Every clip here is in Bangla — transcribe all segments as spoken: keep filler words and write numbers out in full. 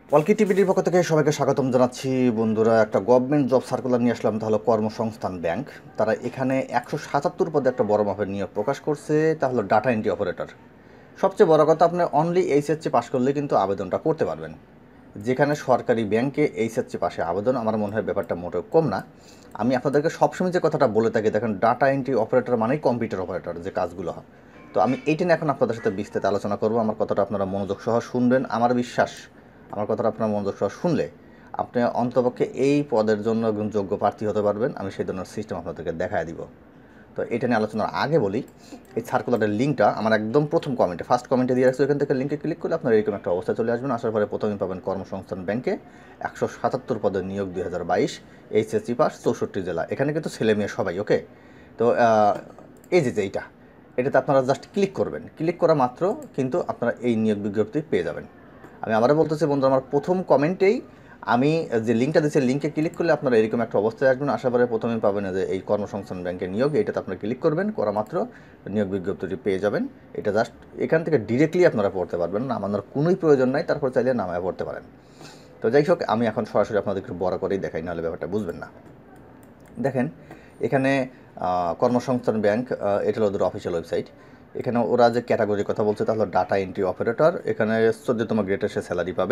অলকি টিভিটির পক্ষ থেকে সবাইকে স্বাগতম জানাচ্ছি। বন্ধুরা, একটা গভর্নমেন্ট জব সার্কুলার নিয়ে আসলাম, তাহলে কর্মসংস্থান ব্যাংক। তারা এখানে একশো সাতাত্তর পদে একটা বড় মাপের নিয়োগ প্রকাশ করছে, তাহলে ডাটা এন্ট্রি অপারেটর। সবচেয়ে বড় কথা, আপনি অনলি এইচএসসি পাস করলে কিন্তু আবেদনটা করতে পারবেন। যেখানে সরকারি ব্যাংকে এইচএসসি পাশে আবেদন, আমার মনে হয় ব্যাপারটা মোটেও কম না। আমি আপনাদেরকে সবসময় যে কথাটা বলে থাকি, দেখেন ডাটা এন্ট্রি অপারেটর মানেই কম্পিউটার অপারেটর, যে কাজগুলো হয়। তো আমি এইটা নিয়ে এখন আপনাদের সাথে বিস্তারিত আলোচনা করব। আমার কথাটা আপনারা মনোযোগ সহ শুনবেন। আমার বিশ্বাস, আমার কথাটা আপনারা মনোযোগ সহ শুনলে আপনি অন্তপক্ষে এই পদের জন্য একজন যোগ্য প্রার্থী হতে পারবেন। আমি সেই ধরনের সিস্টেম আপনাদেরকে দেখায় দিব। তো এটা নিয়ে আলোচনার আগে বলি, এই সার্কুলারের লিঙ্কটা আমার একদম প্রথম কমেন্টে ফার্স্ট কমেন্টে দিয়ে রাখছি। এখান থেকে লিঙ্কে ক্লিক করলে আপনার এরকম একটা অবস্থায় চলে আসবেন। আসার পরে প্রথমে পাবেন কর্মসংস্থান ব্যাংকে একশো সাতাত্তর পদের নিয়োগ দুই হাজার বাইশ, এইচএসসি পাস, চৌষট্টি জেলা। এখানে কিন্তু ছেলে মেয়ে সবাই। ওকে, তো এই যে এইটা এটাতে আপনারা জাস্ট ক্লিক করবেন। ক্লিক করা মাত্র কিন্তু আপনারা এই নিয়োগ বিজ্ঞপ্তি পেয়ে যাবেন। আমি আবারও বলতেছি বন্ধু, আমার প্রথম কমেন্টেই আমি যে লিঙ্কটা দিচ্ছি, লিঙ্কে ক্লিক করলে আপনারা এরকম একটা অবস্থায় আসবেন। আশা করে প্রথমে পাবেন যে এই কর্মসংস্থান ব্যাংকের নিয়োগ, এটাতে আপনারা ক্লিক করবেন। করা মাত্র নিয়োগ বিজ্ঞপ্তিটি পেয়ে যাবেন। এটা জাস্ট এখান থেকে ডিরেক্টলি আপনারা পড়তে পারবেন না, আমাদের কোনোই প্রয়োজন নাই। তারপর চাইলে নামায় পড়তে পারেন। তো যাই হোক, আমি এখন সরাসরি আপনাদের একটু বড় করেই দেখাই, নাহলে ব্যাপারটা বুঝবেন না। দেখেন এখানে কর্মসংস্থান ব্যাংক, এটা হলো ওদের অফিসিয়াল ওয়েবসাইট। এখানে ওরা যে ক্যাটাগরির কথা বলছে, তাহলে ডাটা এন্ট্রি অপারেটর। এখানে চোদ্দতম গ্রেডের সে স্যালারি পাবে।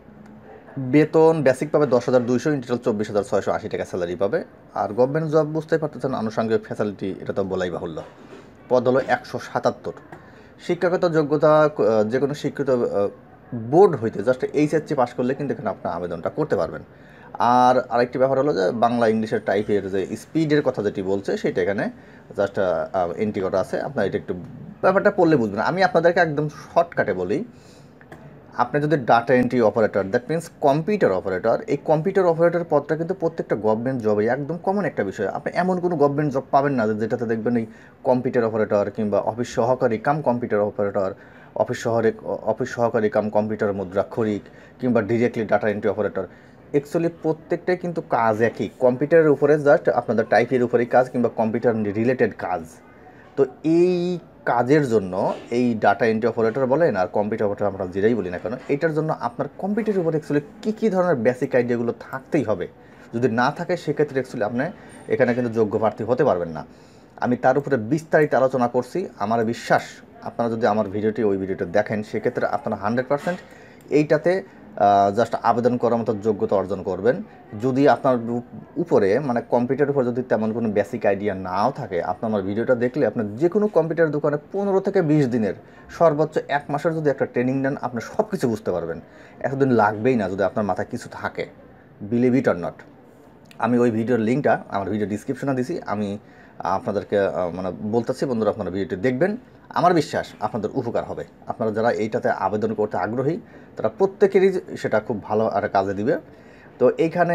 বেতন বেসিক পাবে দশ হাজার দুইশো, ইন্টারনাল চব্বিশ হাজার ছয়শো আশি টাকা স্যালারি পাবে। আর গভর্নমেন্ট জব বুঝতেই পারতেছেন, আনুষঙ্গিক ফ্যাসিলিটি এটা তো বলাই বাহুল্য। পদ হলো একশো সাতাত্তর। শিক্ষাগত যোগ্যতা যে কোনো শিক্ষিত বোর্ড হইতে জাস্ট এইচএসসি পাস করলে কিন্তু এখানে আপনার আবেদনটা করতে পারবেন। আর আরেকটি ব্যাপার হলো যে বাংলা ইংলিশের টাইপের যে স্পিডের কথা যেটি বলছে, সেটা এখানে জাস্ট এন্ট্রি করা আছে। আপনার এটা একটু ব্যাপারটা পড়লে বুঝবেন। আমি আপনাদেরকে একদম শর্টকাটে বলি, আপনি যদি data entry operator, that means computer operator, এই কম্পিউটার অপারেটর পদটা কিন্তু প্রত্যেকটা গভর্নমেন্ট জবে একদম কমন একটা বিষয়। আপনি এমন কোনো গভর্নমেন্ট জব পাবেন না যেটাতে দেখবেন এই কম্পিউটার অপারেটর কিংবা অফিস সহকারী কাম কম্পিউটার অপারেটর, অফিস শহরে অফিস সহকারী কাম কম্পিউটার মুদ্রাক্ষরিক কিংবা directly data entry operator. Actually প্রত্যেকটাই কিন্তু কাজ একই, কম্পিউটারের উপরে জাস্ট আপনাদের টাইপের উপরেই কাজ কিংবা কম্পিউটার রিলেটেড কাজ। তো এই কাজের জন্য এই ডাটা এন্ট্রি অপারেটর বলেন আর কম্পিউটার অপারেটর, আমরা যেটাই বলি না কেন, এটার জন্য আপনার কম্পিউটারের উপরে অ্যাকচুয়ালি কী কী ধরনের বেসিক আইডিয়াগুলো থাকতেই হবে। যদি না থাকে সেক্ষেত্রে অ্যাকচুয়ালি আপনি এখানে কিন্তু যোগ্য প্রার্থী হতে পারবেন না। আমি তার উপরে বিস্তারিত আলোচনা করছি। আমার বিশ্বাস, আপনারা যদি আমার ভিডিওটি ওই ভিডিওটা দেখেন, সেক্ষেত্রে আপনারা হান্ড্রেড পার্সেন্ট এইটাতে জাস্ট আবেদন করার মতো যোগ্যতা অর্জন করবেন। যদি আপনার উপরে মানে কম্পিউটারের উপর যদি তেমন কোনো বেসিক আইডিয়া নাও থাকে, আপনার আমার ভিডিওটা দেখলে আপনার যে কোনো কম্পিউটার দোকানে পনেরো থেকে বিশ দিনের, সর্বোচ্চ এক মাসের যদি একটা ট্রেনিং নেন, আপনি সব কিছু বুঝতে পারবেন। এতদিন লাগবেই না যদি আপনার মাথায় কিছু থাকে। Believe it or not. আমি ওই ভিডিওর লিঙ্কটা আমার ভিডিও ডিসক্রিপশনে দিছি। আমি আপনাদেরকে মানে বলতেছি, বন্ধুরা আপনারা ভিডিওটি দেখবেন। আমার বিশ্বাস আপনাদের উপকার হবে। আপনারা যারা এইটাতে আবেদন করতে আগ্রহী, তারা প্রত্যেকেরই সেটা খুব ভালো আর কাজে দিবে। তো এইখানে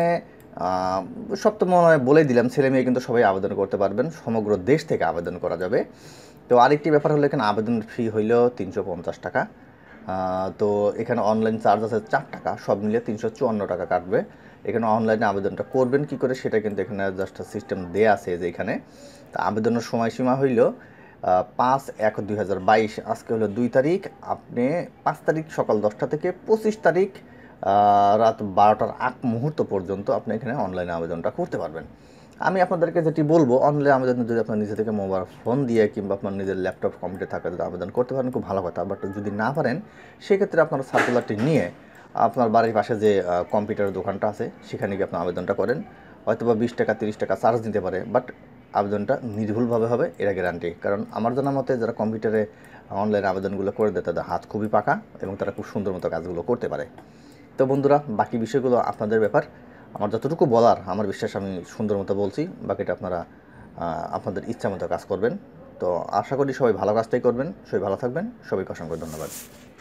সব তো মনে হয় বলেই দিলাম, ছেলে মেয়ে কিন্তু সবাই আবেদন করতে পারবেন। সমগ্র দেশ থেকে আবেদন করা যাবে। তো আরেকটি ব্যাপার হলো, এখানে আবেদন ফি হইল তিনশো পঞ্চাশ টাকা। তো এখানে অনলাইন চার্জ আছে চার টাকা, সব মিলিয়ে তিনশো চুয়ান্ন টাকা কাটবে। এখানে অনলাইনে আবেদনটা করবেন কী করে সেটা কিন্তু এখানে জাস্ট সিস্টেম দেয়া আছে যে এখানে। তা আবেদনের সময়সীমা হইল পাঁচ এক দুই হাজার বাইশ, আজকে হলো দুই তারিখ। আপনি পাঁচ তারিখ সকাল দশটা থেকে পঁচিশ তারিখ রাত বারোটার আগ মুহূর্ত পর্যন্ত আপনি এখানে অনলাইনে আবেদনটা করতে পারবেন। আমি আপনাদেরকে যেটি বলবো, অনলাইন আবেদন যদি আপনার নিজে থেকে মোবাইল ফোন দিয়ে কিংবা আপনার নিজের ল্যাপটপ কম্পিউটার থাকা যদি আবেদন করতে পারেন, খুব ভালো কথা। বাট যদি না পারেন, সেক্ষেত্রে আপনারা সার্কুলারটি নিয়ে আপনার বাড়ির পাশে যে কম্পিউটারের দোকানটা আছে সেখানে গিয়ে আপনার আবেদনটা করেন। হয়তো বা বিশ টাকা তিরিশ টাকা চার্জ নিতে পারে, বাট আবেদনটা নির্ভুলভাবে হবে, এরা গ্যারান্টি। কারণ আমার জানা মতে যারা কম্পিউটারে অনলাইন আবেদনগুলো করে দেয়, তাদের হাত খুবই পাকা এবং তারা খুব সুন্দর মতো কাজগুলো করতে পারে। তো বন্ধুরা, বাকি বিষয়গুলো আপনাদের ব্যাপার। আমার যতটুকু বলার, আমার বিশ্বাস আমি সুন্দর মতো বলছি। বাকিটা আপনারা আপনাদের ইচ্ছা মতো কাজ করবেন। তো আশা করি সবাই ভালো কাজটাই করবেন। সবাই ভালো থাকবেন। সবাইকে অসংখ্য ধন্যবাদ।